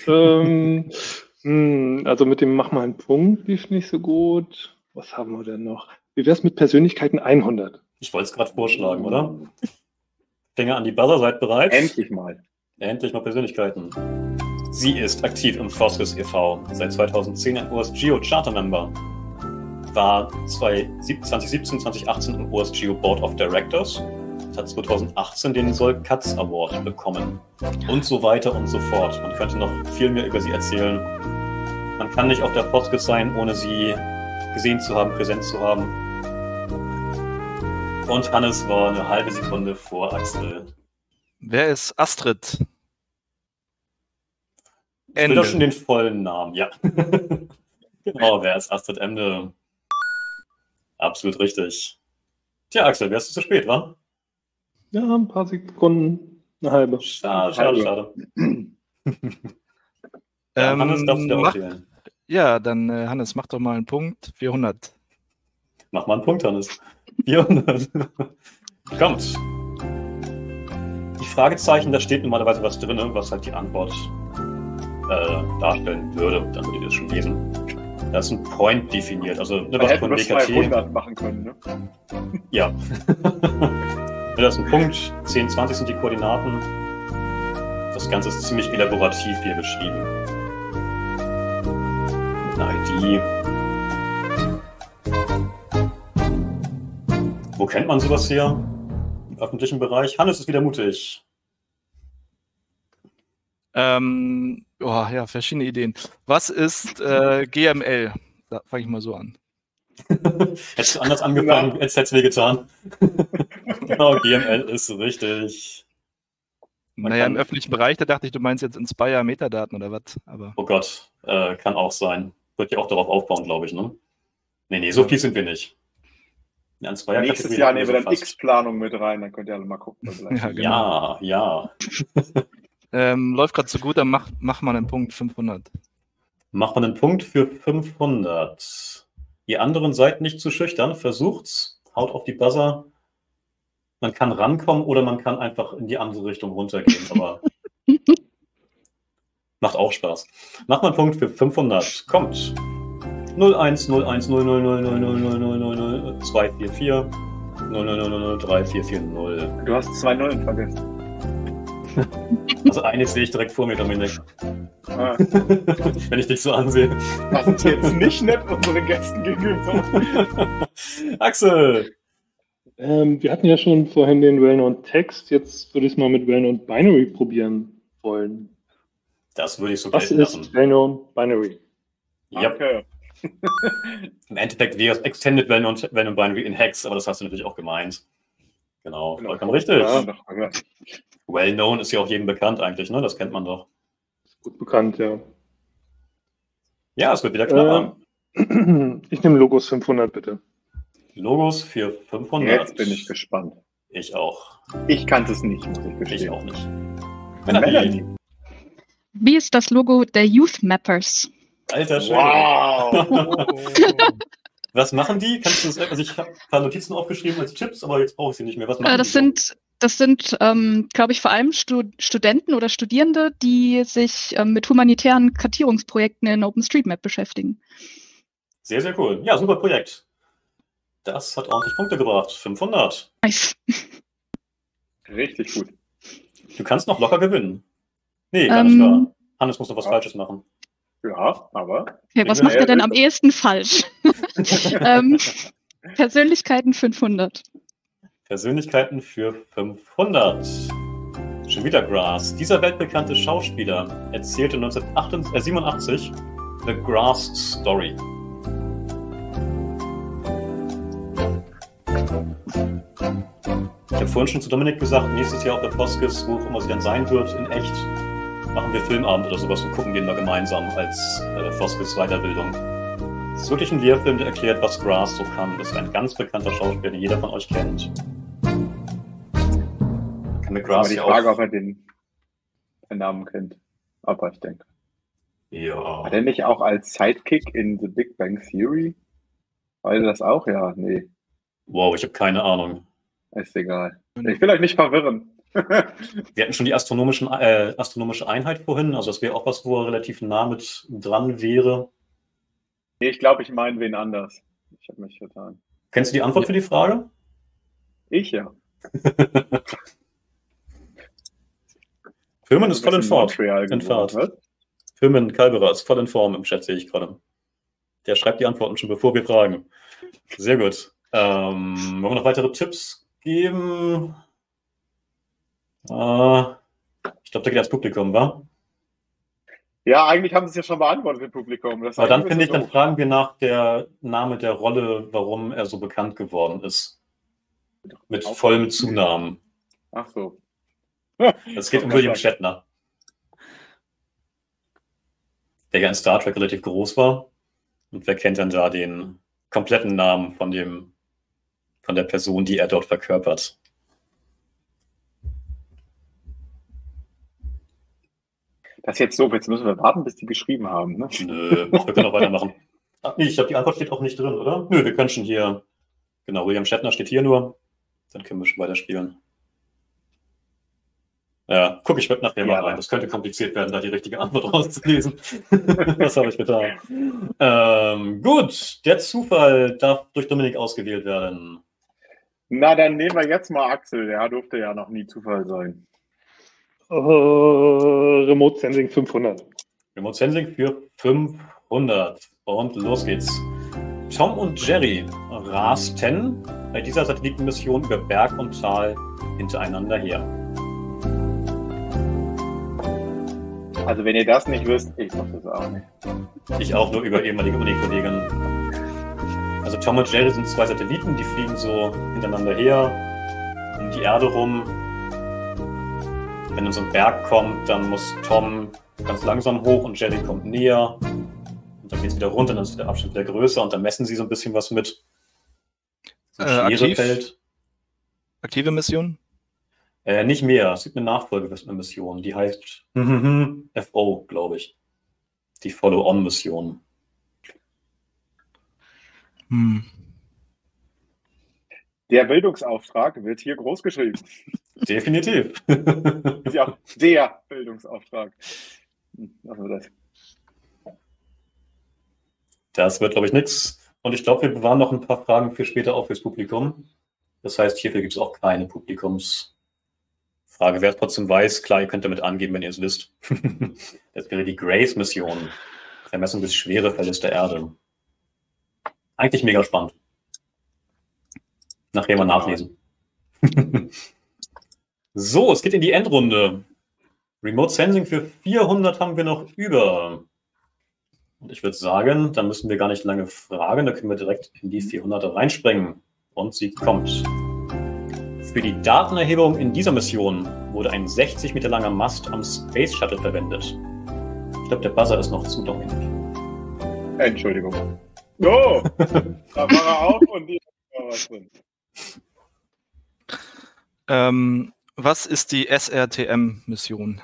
also mit dem Mach mal einen Punkt lief nicht so gut. Was haben wir denn noch? Wie wäre es mit Persönlichkeiten 100? Ich wollte es gerade vorschlagen, oder? Finger an die Buzzer, seid bereit? endlich mal. Endlich mal Persönlichkeiten. Sie ist aktiv im Foskis e.V., seit 2010 ein OSGeo Charter-Member, war 2017, 2018 im OSGeo Board of Directors, hat 2018 den Sol Katz Award bekommen und so weiter und so fort. Man könnte noch viel mehr über sie erzählen. Man kann nicht auf der Foskis sein, ohne sie gesehen zu haben, präsent zu haben. Und Hannes war eine halbe Sekunde vor Axel. Wer ist Astrid? Ich will doch schon den vollen Namen, ja. Genau, wer ist Astrid Ende? Absolut richtig. Tja, Axel, wärst du zu spät, wa? Ja, ein paar Sekunden, eine halbe. Schade. Ja, Hannes darf wieder auswählen. Ja, dann Hannes, mach doch mal einen Punkt. 400. Mach mal einen Punkt, Hannes. 400. Kommt. Die Fragezeichen, da steht normalerweise was drin, was halt die Antwort darstellen würde. Dann würdet ihr das schon lesen. Da ist ein Point definiert, also ne, Da was hätten von wir WKT. 200 machen können, ne? Ja. Da ist ein Punkt, 10, 20 sind die Koordinaten. Das Ganze ist ziemlich elaborativ hier beschrieben. Mit einer ID. Wo kennt man sowas hier? Im öffentlichen Bereich? Hannes ist wieder mutig. Ja, verschiedene Ideen. Was ist GML? Da fange ich mal so an. Hättest du anders angefangen, jetzt hätte es wehgetan. Genau, GML ist richtig. Man Naja, kann- im öffentlichen Bereich, da dachte ich, du meinst jetzt Inspire Metadaten oder was? Aber Oh Gott, kann auch sein. Wird ja auch darauf aufbauen, glaube ich, ne? Nee, so viel sind wir nicht. Ja, Inspire Nächstes Kategorie Jahr hatten wir nehmen wir so dann fast. X-Planung mit rein, dann könnt ihr alle mal gucken. was vielleicht- ja, genau. Ja. Läuft gerade so gut, dann mach mal einen Punkt 500. Macht man einen Punkt für 500. Ihr anderen seid nicht zu schüchtern, versucht's, haut auf die Buzzer. Man kann rankommen oder man kann einfach in die andere Richtung runtergehen, aber macht auch Spaß. Macht mal einen Punkt für 500. Kommt. 01 01 0 0 0 0 0 0 0 0 0 244 0 0 0 0 3 4 4 0. Du hast 2 Nullen vergessen. Also eines sehe ich direkt vor mir, Dominik. Ah, Wenn ich dich so ansehe. das ist jetzt nicht nett unseren Gästen gegenüber. Axel! Wir hatten ja schon vorhin den Well-Known Text, jetzt würde ich es mal mit Well-Known Binary probieren wollen. Das würde ich so Was gelten lassen. ist Well-Known Binary? Ja. Okay. Im Endeffekt wäre es Extended Well-Known Binary in Hex, aber das hast du natürlich auch gemeint. Genau, vollkommen richtig. Ja, doch, ja. Well-Known ist ja auch jedem bekannt eigentlich, ne? Das kennt man doch. Gut bekannt, ja. Ja, es wird wieder klar. Ich nehme Logos 500, bitte. Logos für 500. Jetzt bin ich gespannt. Ich auch. Ich kannte es nicht, muss ich Ich gestehen. auch nicht. Melanie. Wie ist das Logo der Youth Mappers? Alter Schwede. Wow. Was machen die? Kannst du das, also ich habe ein paar Notizen aufgeschrieben als Tipps, aber jetzt brauche ich sie nicht mehr. Was machen die so? Das sind, glaube ich, vor allem Studenten oder Studierende, die sich mit humanitären Kartierungsprojekten in OpenStreetMap beschäftigen. Sehr, sehr cool. Ja, super Projekt. Das hat ordentlich Punkte gebracht. 500. Nice. Richtig gut. Du kannst noch locker gewinnen. Nee, gar nicht wahr. Hannes muss noch was Ja. Falsches machen. Ja, aber. Okay, was bin macht er denn ehrlich. am ehesten falsch? Persönlichkeiten 500. Persönlichkeiten für 500. Schon wieder Grass. Dieser weltbekannte Schauspieler erzählte 1987 The Grass Story. Ich habe vorhin schon zu Dominik gesagt, nächstes Jahr auf der Foskis, wo auch immer sie dann sein wird, in echt, machen wir Filmabend oder sowas und gucken den mal gemeinsam als Foskis Weiterbildung. Es ist wirklich ein Lehrfilm, der erklärt, was Grass so kann. Das ist ein ganz bekannter Schauspieler, den jeder von euch kennt. Kann mit Aber Grass die ja Frage, auch... ob er den Namen kennt. Aber ich denke. Ja. Hat er nicht auch als Sidekick in The Big Bang Theory? War er das auch? Ja, nee. Wow, ich habe keine Ahnung. Ist egal. Ich will euch nicht verwirren. Wir hatten schon die astronomische Einheit vorhin, also das wäre auch was, wo er relativ nah mit dran wäre. Nee, ich glaube, ich meine wen anders. Ich habe mich vertan. Kennst du die Antwort für die Frage? Ich ja. Firmen ist voll in Fahrt. Montreal In geboren, Fahrt. was? Firmen Kalberer ist voll in Form im Chat, sehe ich gerade. Der schreibt die Antworten schon, bevor wir fragen. Sehr gut. Wollen wir noch weitere Tipps geben? Ich glaube, da geht ans Publikum, wa? Ja, eigentlich haben sie es ja schon beantwortet im Publikum. Das ist Aber dann eigentlich ein finde ich, bisschen dann fragen wir nach der Name der Rolle, warum er so bekannt geworden ist. Mit vollem Zunamen. doof. Ach so. Es geht um William Shatner. Der ja in Star Trek relativ groß war. Und wer kennt dann da den kompletten Namen von der Person, die er dort verkörpert? Das ist jetzt so, jetzt müssen wir warten, bis die geschrieben haben. Ne? Nö, wir können auch weitermachen. Ach, nee, ich glaube, die Antwort steht auch nicht drin, oder? Nö, wir können schon hier. Genau, William Shatner steht hier nur. Dann können wir schon weiterspielen. Ja, guck, ich werde nachher mal rein. Das könnte kompliziert werden, da die richtige Antwort rauszulesen. Was habe ich getan? Gut, der Zufall darf durch Dominik ausgewählt werden. Na, dann nehmen wir jetzt mal Axel. Der durfte ja noch nie Zufall sein. Remote Sensing 500. Remote Sensing für 500. Und los geht's. Tom und Jerry rasten bei dieser Satellitenmission über Berg und Tal hintereinander her. Also wenn ihr das nicht wisst, ich weiß das auch nicht. Ich auch nur über ehemalige Uni-Kollegen. Also Tom und Jerry sind zwei Satelliten, die fliegen so hintereinander her, um die Erde rum. Wenn dann so ein Berg kommt, dann muss Tom ganz langsam hoch und Jerry kommt näher. Und dann geht es wieder runter, dann ist der Abstand wieder größer und dann messen sie so ein bisschen was mit. So Aktive Mission? Nicht mehr. Es gibt eine Nachfolgemission, die heißt FO, glaube ich. Die Follow-on-Mission. Der Bildungsauftrag wird hier groß geschrieben. Definitiv. Ist ja auch der Bildungsauftrag. Also das. Das wird, glaube ich, nichts. Und ich glaube, wir bewahren noch ein paar Fragen für später auch fürs Publikum. Das heißt, hierfür gibt es auch keine Publikumsfragen Frage, wer es trotzdem weiß, klar, ihr könnt damit angeben, wenn ihr es wisst. Das wäre die Grace-Mission. Vermessung des Schwerefeldes der Erde. Eigentlich mega spannend. Nachher mal nachlesen. So, es geht in die Endrunde. Remote Sensing für 400 haben wir noch über. Und ich würde sagen, da müssen wir gar nicht lange fragen, da können wir direkt in die 400er reinspringen. Und sie kommt. Für die Datenerhebung in dieser Mission wurde ein 60 Meter langer Mast am Space Shuttle verwendet. Ich glaube, der Buzzer ist noch zu dominant. Entschuldigung. Oh, da war er auf und die war was drin. Was ist die SRTM-Mission?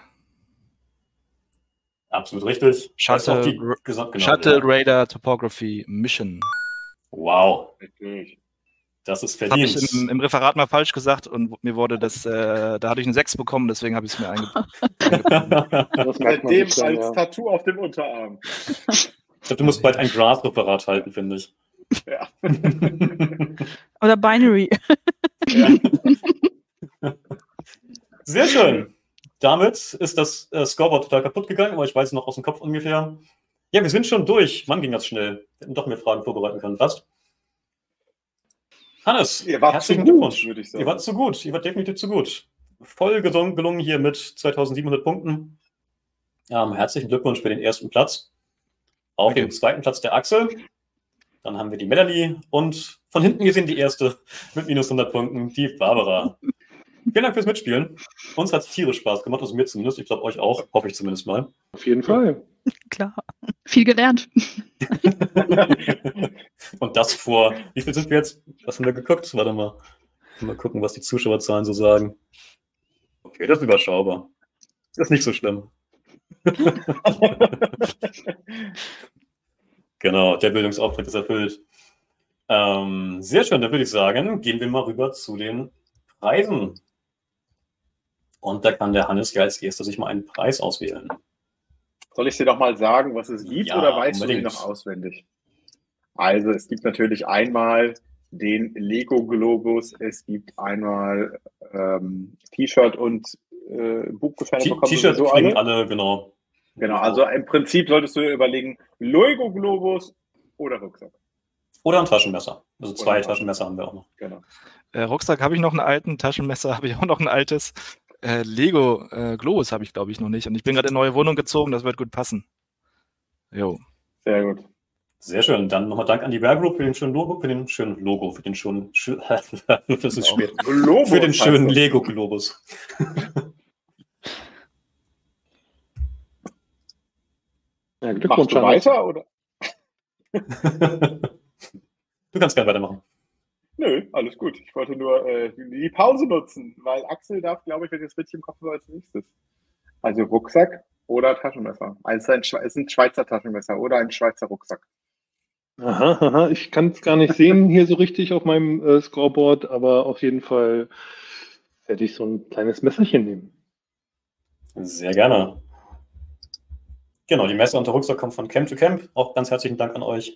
Absolut richtig. Shuttle Radar Topography Mission. Wow. Richtig. Das ist Habe verdient. ich im Referat mal falsch gesagt und mir wurde das, da hatte ich eine 6 bekommen, deswegen habe ich es mir eingebaut. Seitdem als Tattoo auf dem Unterarm. Ich glaube, du musst bald ein Graph-Referat halten, finde ich. Ja. Oder Binary. Ja. Sehr schön. Damit ist das Scoreboard total kaputt gegangen, aber ich weiß es noch aus dem Kopf ungefähr. Ja, wir sind schon durch. Mann, ging das schnell. Wir hätten doch mehr Fragen vorbereiten können, fast. Hannes, Ihr wart herzlichen zu gut, Glückwunsch. würde ich sagen. Ihr wart zu gut. Ihr wart definitiv zu gut. Voll gelungen hier mit 2700 Punkten. Herzlichen Glückwunsch für den ersten Platz. Auf dem zweiten Platz der Axel. Dann haben wir die Melanie und von hinten gesehen die erste mit minus 100 Punkten, die Barbara. Vielen Dank fürs Mitspielen. Uns hat es tierisch Spaß gemacht, also mir zumindest. Ich glaube, euch auch. Hoffe ich zumindest mal. Auf jeden Fall. Klar. Viel gelernt. Und das vor, wie viel sind wir jetzt? Was haben wir geguckt? Warte mal. Mal gucken, was die Zuschauerzahlen so sagen. Okay, das ist überschaubar. Das ist nicht so schlimm. Genau, der Bildungsauftrag ist erfüllt. Sehr schön, dann würde ich sagen, gehen wir mal rüber zu den Preisen. Und da kann der Hannes ja als erster sich mal einen Preis auswählen. Soll ich dir doch mal sagen, was es gibt, Ja, oder weißt unbedingt. du die noch auswendig? Also, es gibt natürlich einmal den Lego-Globus, es gibt einmal T-Shirt und Buchgutscheine bekommen T-Shirt sowieso kriegen alle, genau. Genau, also im Prinzip solltest du dir überlegen, Lego-Globus oder Rucksack. Oder ein Taschenmesser. Also Oder 2 ein Taschenmesser haben wir auch noch. Genau. Rucksack habe ich noch einen alten, Taschenmesser habe ich auch noch ein altes. Lego Globus habe ich, glaube ich, noch nicht. Und ich bin gerade in eine neue Wohnung gezogen, das wird gut passen. Jo. Sehr gut. Sehr schön. Dann nochmal Dank an die Bear Group für den schönen Logo, für den schönen das ist spät. Globus Für den heißt schönen das. Lego-Globus. Ja, Machst Glückwunsch, du Hannes. weiter, oder? Du kannst gerne weitermachen. Nö, alles gut. Ich wollte nur die Pause nutzen, weil Axel darf, glaube ich, wenn ich das richtig im Kopf habe, als nächstes. Also Rucksack oder Taschenmesser. Also es ist ein Schweizer Taschenmesser oder ein Schweizer Rucksack. Aha, aha, ich kann es gar nicht sehen hier so richtig auf meinem Scoreboard, aber auf jeden Fall werde ich so ein kleines Messerchen nehmen. Sehr gerne. Genau, die Messer und der Rucksack kommen von Camp to Camp. Auch ganz herzlichen Dank an euch.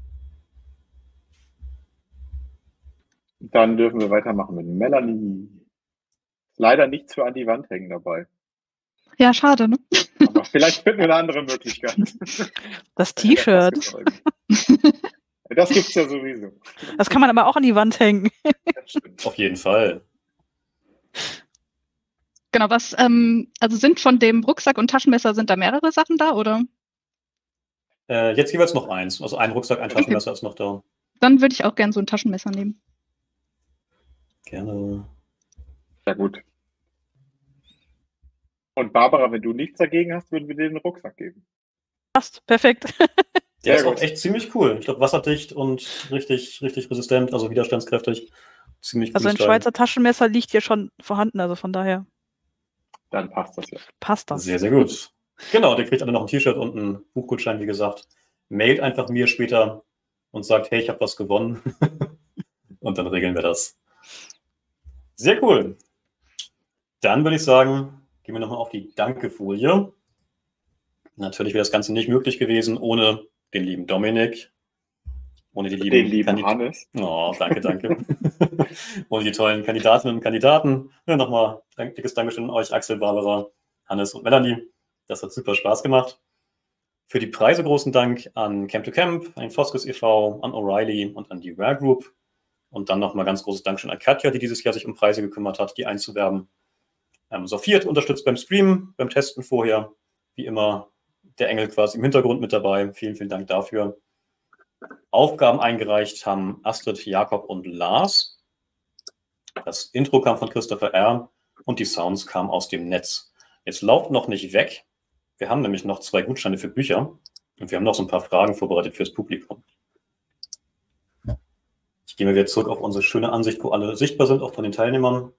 Dann dürfen wir weitermachen mit Melanie. Leider nichts für an die Wand hängen dabei. Ja, schade, ne? Aber vielleicht finden wir eine andere Möglichkeit. Das T-Shirt. Das gibt es ja sowieso. Das kann man aber auch an die Wand hängen. Das stimmt. Auf jeden Fall. Genau, was, also sind von dem Rucksack und Taschenmesser, sind da mehrere Sachen da, oder? Jetzt jeweils noch eins. Also ein Rucksack, ein Taschenmesser ist noch da. Dann würde ich auch gerne so ein Taschenmesser nehmen. Gerne. Sehr gut. Und Barbara, wenn du nichts dagegen hast, würden wir dir den Rucksack geben. Passt, perfekt. Der Sehr ist auch gut. echt ziemlich cool. Ich glaube, wasserdicht und richtig resistent, also widerstandskräftig. Ziemlich Also ein cooles Teil. Schweizer Taschenmesser liegt hier schon vorhanden, also von daher Dann passt das ja. passt das. Sehr, sehr gut. Genau, der kriegt alle noch ein T-Shirt und einen Buchgutschein, wie gesagt. Mailt einfach mir später und sagt, hey, ich habe was gewonnen. Und dann regeln wir das. Sehr cool. Dann würde ich sagen, gehen wir nochmal auf die Danke-Folie. Natürlich wäre das Ganze nicht möglich gewesen ohne den lieben Dominik Ohne die Den lieben Hannes. Oh, danke, danke. Ohne die tollen Kandidatinnen und Kandidaten. Ja, nochmal dickes Dankeschön an euch, Axel, Barbara, Hannes und Melanie. Das hat super Spaß gemacht. Für die Preise großen Dank an Camp to Camp, an Foskes e.V., an O'Reilly und an die Rare Group. Und dann nochmal ganz großes Dankeschön an Katja, die dieses Jahr sich um Preise gekümmert hat, die einzuwerben. Sophie hat unterstützt beim Stream, beim Testen vorher. Wie immer der Engel quasi im Hintergrund mit dabei. Vielen, vielen Dank dafür. Aufgaben eingereicht haben Astrid, Jakob und Lars. Das Intro kam von Christopher R. und die Sounds kamen aus dem Netz. Jetzt lauft noch nicht weg. Wir haben nämlich noch 2 Gutscheine für Bücher und wir haben noch so ein paar Fragen vorbereitet fürs Publikum. Ich gehe mal wieder zurück auf unsere schöne Ansicht, wo alle sichtbar sind, auch von den Teilnehmern.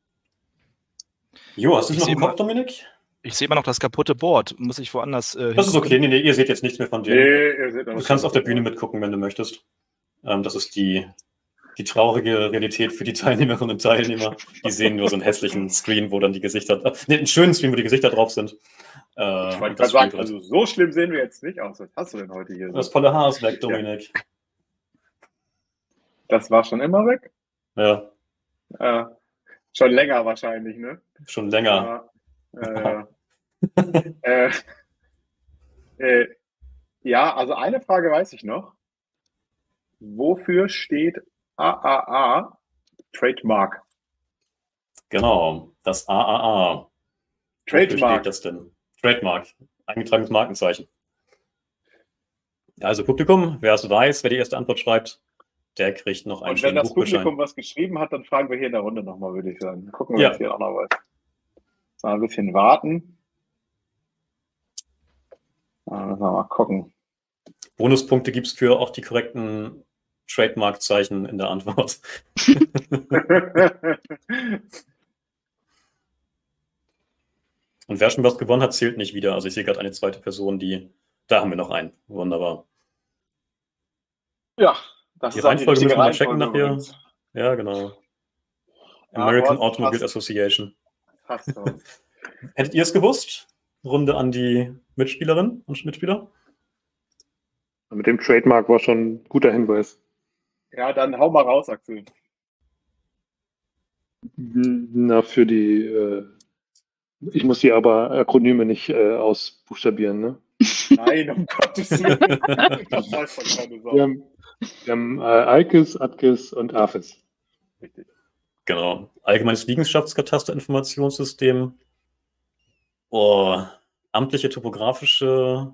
Jo, hast du es noch im Kopf, Dominik? Ich sehe immer noch das kaputte Board. Muss ich woanders Das ist okay. Nee, ihr seht jetzt nichts mehr von dem. Ihr seht Du kannst auf der Bühne mitgucken, wenn du möchtest. Das ist die traurige Realität für die Teilnehmerinnen und Teilnehmer. Die sehen nur so einen hässlichen Screen, wo dann die Gesichter... einen schönen Screen, wo die Gesichter drauf sind. Ich wollte gerade sagen, also so schlimm sehen wir jetzt nicht aus. Was hast du denn heute hier? Das volle Haar ist weg, Dominik. Ja. Das war schon immer weg? Ja. Schon länger wahrscheinlich, ne? Schon länger. Ja, also eine Frage weiß ich noch. Wofür steht AAA Trademark? Genau, das AAA. Trademark. Wofür steht das denn? Trademark, eingetragenes Markenzeichen. Also Publikum, wer es weiß, wer die erste Antwort schreibt, der kriegt noch einen Und wenn das Buchbeschein. Publikum was geschrieben hat, dann fragen wir hier in der Runde nochmal, würde ich sagen. Gucken wir, was hier auch noch weiß. Mal ein bisschen warten. Müssen wir mal gucken. Bonuspunkte gibt es für auch die korrekten Trademark-Zeichen in der Antwort. Und wer schon was gewonnen hat, zählt nicht wieder. Also ich sehe gerade eine zweite Person, da haben wir noch einen. Wunderbar. Ja, das Die ist auch Reihenfolge müssen wir mal checken Reihenfolge nachher. übrigens. Ja, genau. American aber Automobile Association. Passt schon. Hättet ihr es gewusst? Runde an die Mitspielerinnen und Mitspieler. Mit dem Trademark war schon ein guter Hinweis. Ja, dann hau mal raus, Axel. Na, für die, ich muss hier aber Akronyme nicht ausbuchstabieren, ne? Nein, um Gottes Willen. Das weiß doch keine Sau. Wir haben ALKIS, ATKIS und AFIS. Richtig. Genau. Allgemeines Liegenschaftskataster-Informationssystem. Oh, amtliche topografische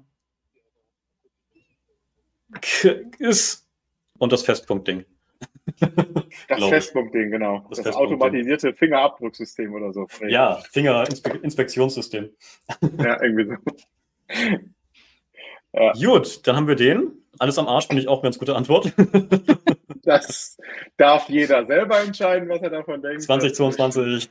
ist und das Festpunktding. Das Festpunktding, genau. Das automatisierte Fingerabdrucksystem oder so. Ja, Fingerinspektionssystem. Ja, irgendwie so. Ja. Gut, dann haben wir den. Alles am Arsch finde ich auch eine ganz gute Antwort. Das darf jeder selber entscheiden, was er davon denkt. 2022.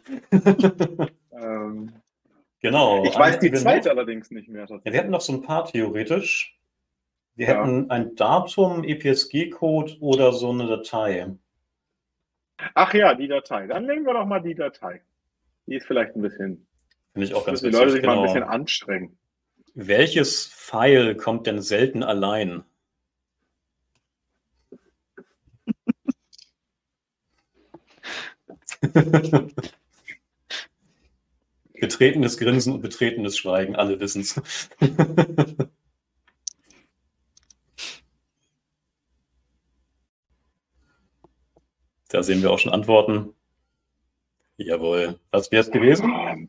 Genau. Ich weiß die zweite allerdings nicht mehr. Ja, wir hätten noch so ein paar theoretisch. Wir hätten ein Datum, EPSG-Code oder so eine Datei. Ach ja, die Datei. Dann nehmen wir doch mal die Datei. Die ist vielleicht ein bisschen... Finde ich auch ganz witzig. Die Leute sich mal ein bisschen anstrengen. Welches File kommt denn selten allein? Betretenes Grinsen und betretenes Schweigen, alle wissen's. Da sehen wir auch schon Antworten. Jawohl. Was wäre es gewesen?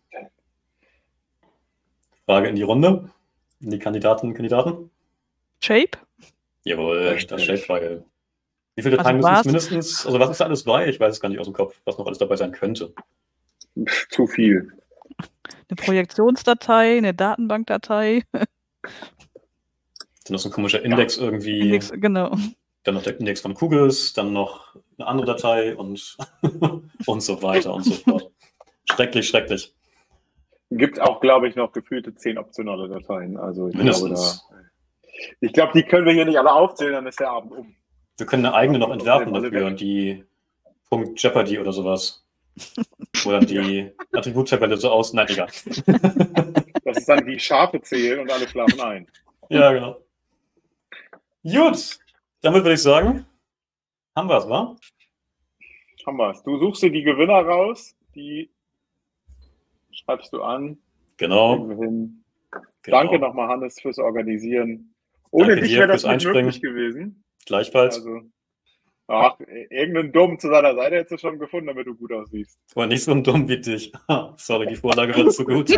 Frage in die Runde. In die Kandidatinnen und Kandidaten. Shape? Jawohl, das Shape-File. Wie viele Dateien müssen es mindestens? Also was ist da alles bei? Ich weiß es gar nicht aus dem Kopf, was noch alles dabei sein könnte. Zu viel. Eine Projektionsdatei, eine Datenbankdatei. Dann noch so ein komischer Index irgendwie. Index, genau. Dann noch der Index von Kugels, dann noch eine andere Datei und, und so weiter und so fort. Schrecklich, schrecklich. Gibt auch, glaube ich, noch gefühlte 10 optionale Dateien. Also ich glaube, die können wir hier nicht alle aufzählen, dann ist der Abend um. Wir können eine eigene noch entwerfen dafür, die .jeopardy oder sowas. Oder die Attributtabelle so aus. Nein, egal. Das ist dann die Schafe zählen und alle schlafen ein. Ja, genau. Gut, Damit würde ich sagen, haben wir es, wa? Haben wir es. Du suchst dir die Gewinner raus, die schreibst du an. Genau. Kriegen wir hin. Genau. Danke nochmal, Hannes, fürs Organisieren. Ohne Danke dich dir wäre das fürs nicht Einspringen. möglich gewesen. Gleichfalls. Also, ach, irgendeinen Dummen zu seiner Seite hättest du schon gefunden, damit du gut aussiehst. War nicht so ein dumm wie dich. Sorry, die Vorlage war zu gut.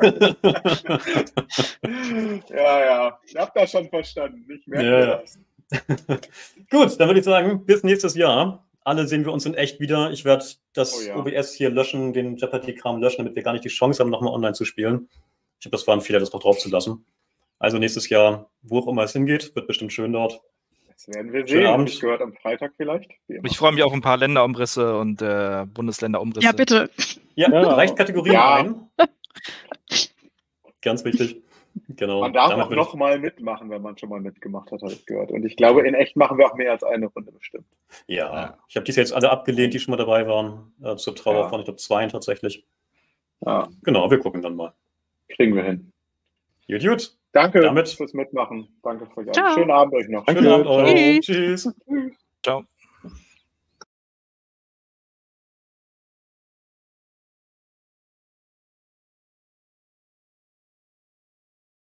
Ja, ich hab das schon verstanden. Ich merke Ja, mir ja. das. Gut, dann würde ich sagen, bis nächstes Jahr. Alle sehen wir uns in echt wieder. Ich werde das Oh ja. OBS hier löschen, den Jeopardy-Kram löschen, damit wir gar nicht die Chance haben, nochmal online zu spielen. Ich glaube, das war ein Fehler, das noch drauf zu lassen. Also nächstes Jahr, wo auch immer es hingeht, wird bestimmt schön dort. Das werden wir Schönen sehen. Hab Abend. ich gehört am Freitag vielleicht. Wie immer. Ich freue mich auf ein paar Länderumrisse und Bundesländerumrisse. Ja, bitte. Ja, Ja. reicht Kategorien Ja. ein. Ganz wichtig. Genau. Man darf Damit auch würde ich- noch mal mitmachen, wenn man schon mal mitgemacht hat, habe ich gehört. Und ich glaube, in echt machen wir auch mehr als eine Runde bestimmt. Ja, ich habe dies jetzt alle abgelehnt, die schon mal dabei waren. Zur Trauer Ja. von, ich glaube, 2 tatsächlich. Ja, Genau, wir gucken dann mal. kriegen wir hin. Gut, gut. Danke Damit- fürs Mitmachen. Danke für euch. Ciao. Schönen Abend euch noch. Danke Tschüss. Abend euch. Tschüss. Tschüss. Ciao.